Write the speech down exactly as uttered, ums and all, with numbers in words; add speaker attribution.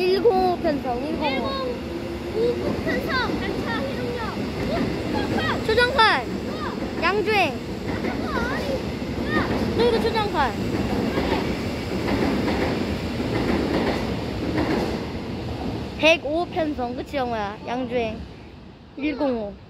Speaker 1: 일공오 편성, 일공오.
Speaker 2: 일공오 편성, 단차 해동력. 초정판.
Speaker 1: 초정판.
Speaker 2: 어.
Speaker 1: 양주행.
Speaker 2: 잠깐만, 아니. 야.
Speaker 1: 저기도 초정판. 백오 편성, 그치 영호야? 양주행. 일공오.